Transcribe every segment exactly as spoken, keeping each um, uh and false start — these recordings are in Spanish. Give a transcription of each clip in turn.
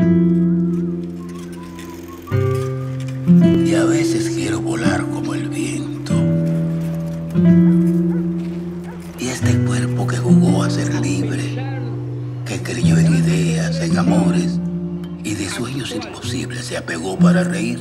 Y a veces quiero volar como el viento. Y este cuerpo que jugó a ser libre, que creyó en ideas, en amores y de sueños imposibles se apegó para reír,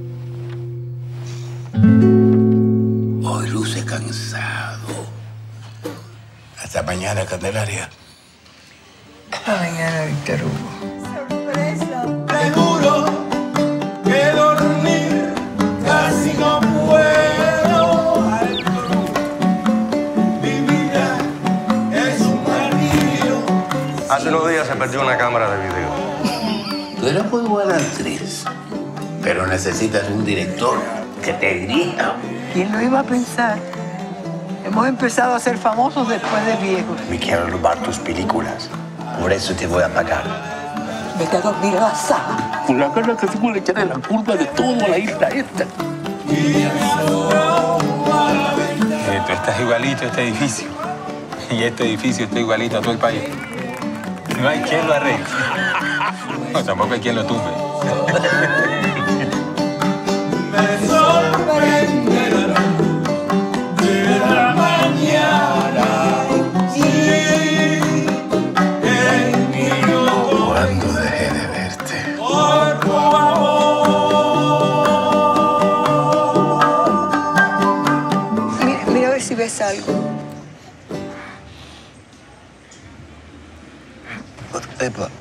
hoy luce cansado. Hasta mañana, Candelaria. Hasta mañana, Víctor Hugo. ¡Sorpresa! Te juro que dormir casi no puedo. Mi vida es un martirio. Hace unos días se perdió una cámara de video. Tú eres muy buena actriz, pero necesitas un director que te dirija. ¿Quién lo iba a pensar? Hemos empezado a ser famosos después de viejos. Me quiero robar tus películas. Por eso te voy a pagar. Vete a dormir a la sala. Con la cara que tengo le echaré la culpa de todo a la isla esta. Y me asomó a la ventana. Eh, tú estás igualito a este edificio. Y este edificio está igualito a todo el país. No hay quien lo arregle. No, tampoco hay quien lo tumbe. Me sorprende la luz de la mañana. Sí, en mi ojo. Cuando dejé de verte. Por favor. Mira, mira a ver si ves algo. Epa.